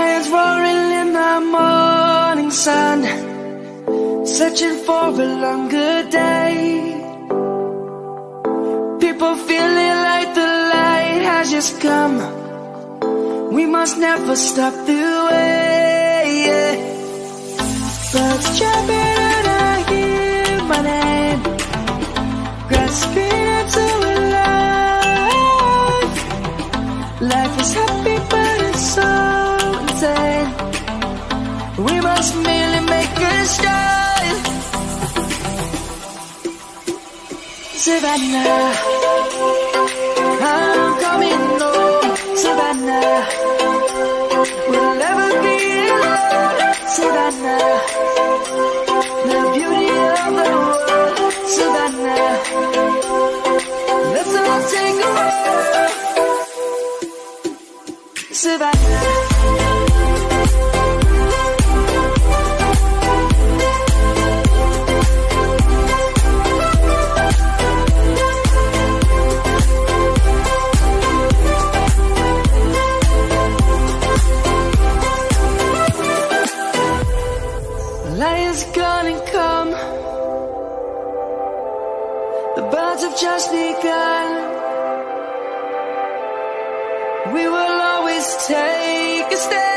lions roaring in the morning sun, searching for a longer day. People feeling like the light has just come. We must never stop the way. Birds jumping and I hear my name, grasping into a life. Life is happy but it's so insane. We must merely make a start. Savannah, I'm coming home. Savannah, we'll never be alone. Savannah, the beauty of the world. Savannah, let's all take a walk. Savannah. Lions gonna come. The birds have just begun. We will always take a stand.